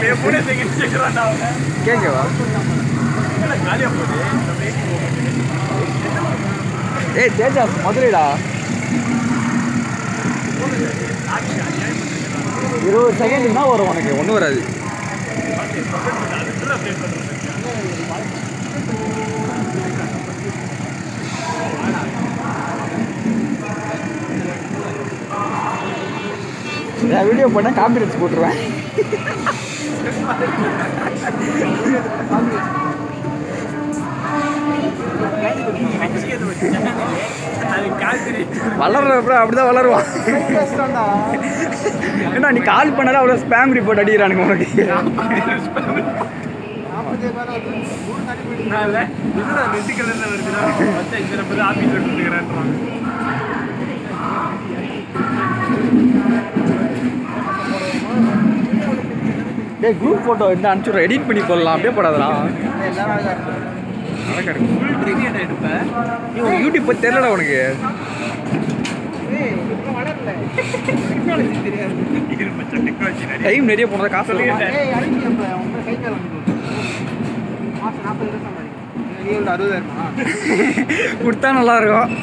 கேட்கவா? ஏய் தேஜா மதுரைடா. 20 செகண்ட் தான் வரும் உனக்கு, ஒன்றும் வராது. நான் வீடியோ பண்ணால் காம்பிடன்ஸ் போட்டுருவேன். வளர்றப்ப அப்படிதான் வளருவான். ஏன்னா நீ கால் பண்ணாலும் அவ்வளோ ஸ்பேம் ரிப்போர்ட் அடிக்கிறானுங்க உனக்கு. டேய் குரூப் ஃபோட்டோ இந்த அனுப்பிச்சுட்ற, எடிட் பண்ணி போடலாம். அப்படியே போடாதலாம். நீ உனக்கு யூடியூப் பற்றி தெரியலடா உனக்கு. டைம் நிறைய போனதா காசு கொடுத்தா நல்லா இருக்கும்.